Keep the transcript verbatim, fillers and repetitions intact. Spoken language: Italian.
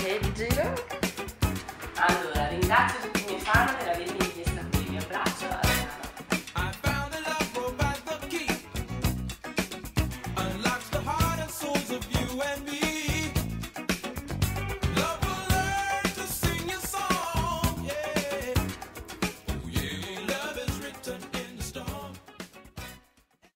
E di giro? Allora, ringrazio tutti i miei fan per avermi richiesto qui. Vi abbraccio, Adriana. I found a love rope at the key, unlocks the heart and souls of you and me.